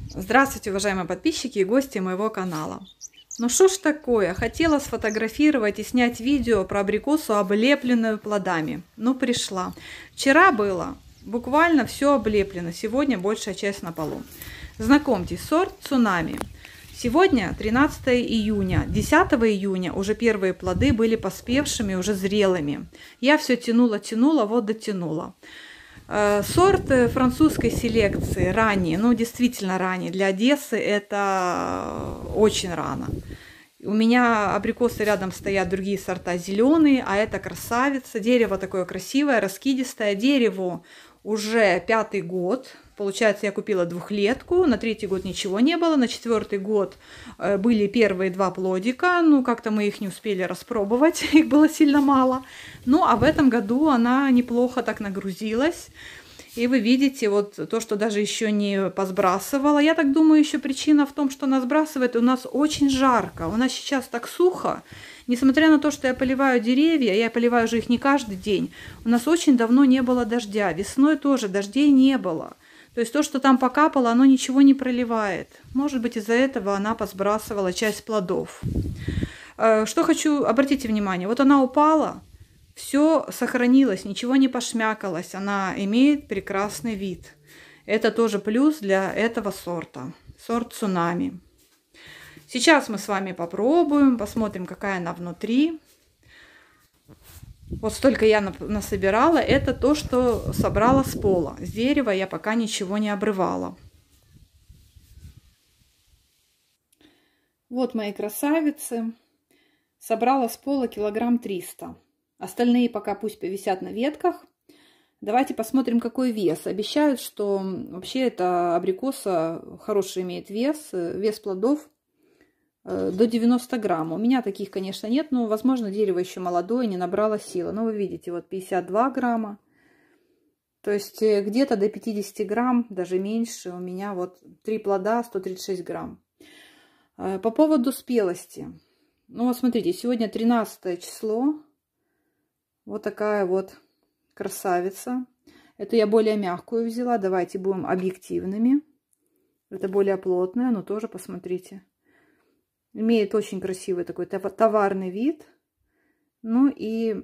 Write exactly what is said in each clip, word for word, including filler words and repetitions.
Здравствуйте, уважаемые подписчики и гости моего канала. Ну что ж такое, хотела сфотографировать и снять видео про абрикосу, облепленную плодами. Ну пришла. Вчера было буквально все облеплено, сегодня большая часть на полу. Знакомьтесь, сорт Цунами. Сегодня тринадцатое июня, десятого июня уже первые плоды были поспевшими, уже зрелыми. Я все тянула, тянула, вот дотянула. Сорт французской селекции ранний, ну действительно ранний, для Одессы это очень рано. У меня абрикосы рядом стоят, другие сорта зеленые, а это красавица. Дерево такое красивое, раскидистое. Дереву уже пятый год. Получается, я купила двухлетку, на третий год ничего не было, на четвертый год были первые два плодика, ну как-то мы их не успели распробовать, их было сильно мало. Ну а в этом году она неплохо так нагрузилась. И вы видите вот то, что даже еще не посбрасывала. Я так думаю, еще причина в том, что она сбрасывает. У нас очень жарко, у нас сейчас так сухо. Несмотря на то, что я поливаю деревья, я поливаю же их не каждый день. У нас очень давно не было дождя, весной тоже дождей не было. То есть то, что там покапало, оно ничего не проливает. Может быть, из-за этого она посбрасывала часть плодов. Что хочу, обратите внимание, вот она упала, все сохранилось, ничего не пошмякалось, она имеет прекрасный вид. Это тоже плюс для этого сорта, сорт Цунами. Сейчас мы с вами попробуем, посмотрим, какая она внутри. Вот столько я насобирала. Это то, что собрала с пола. С дерева я пока ничего не обрывала. Вот мои красавицы. Собрала с пола килограмм триста. Остальные пока пусть повисят на ветках. Давайте посмотрим, какой вес. Обещают, что вообще эта абрикоса хороший имеет вес. Вес плодов до девяноста грамм. У меня таких, конечно, нет, но, возможно, дерево еще молодое, не набрало силы. Но вы видите, вот пятьдесят два грамма. То есть где-то до пятидесяти грамм, даже меньше. У меня вот три плода, сто тридцать шесть грамм. По поводу спелости. Ну, вот смотрите, сегодня тринадцатое число. Вот такая вот красавица. Это я более мягкую взяла. Давайте будем объективными. Это более плотная, но тоже посмотрите. Имеет очень красивый такой товарный вид. Ну и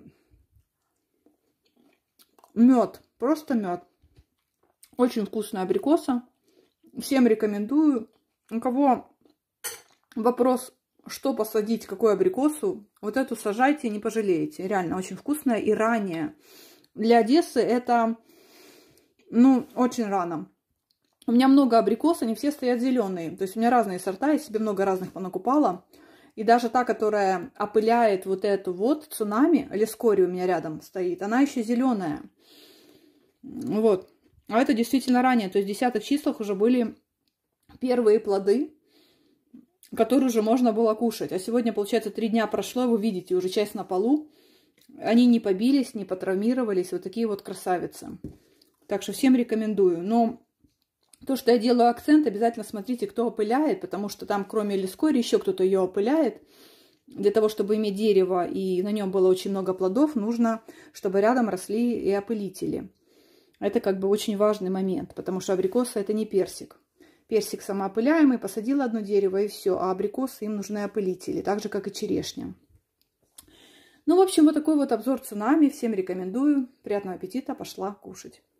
мед. Просто мед. Очень вкусная абрикоса. Всем рекомендую. У кого вопрос, что посадить, какую абрикосу, вот эту сажайте, не пожалеете. Реально очень вкусная и ранняя. Для Одессы это, ну, очень рано. У меня много абрикос, они все стоят зеленые. То есть у меня разные сорта, я себе много разных понакупала. И даже та, которая опыляет вот эту вот Цунами, Лескори у меня рядом стоит, она еще зеленая. Вот. А это действительно ранее. То есть в десятых числах уже были первые плоды, которые уже можно было кушать. А сегодня, получается, три дня прошло, вы видите, уже часть на полу. Они не побились, не потравмировались. Вот такие вот красавицы. Так что всем рекомендую. Но то, что я делаю акцент, обязательно смотрите, кто опыляет, потому что там, кроме Лескори, еще кто-то ее опыляет. Для того, чтобы иметь дерево и на нем было очень много плодов, нужно, чтобы рядом росли и опылители. Это как бы очень важный момент, потому что абрикоса это не персик. Персик самоопыляемый, посадила одно дерево и все, а абрикосы им нужны опылители, так же, как и черешня. Ну, в общем, вот такой вот обзор Цунами. Всем рекомендую. Приятного аппетита, пошла кушать.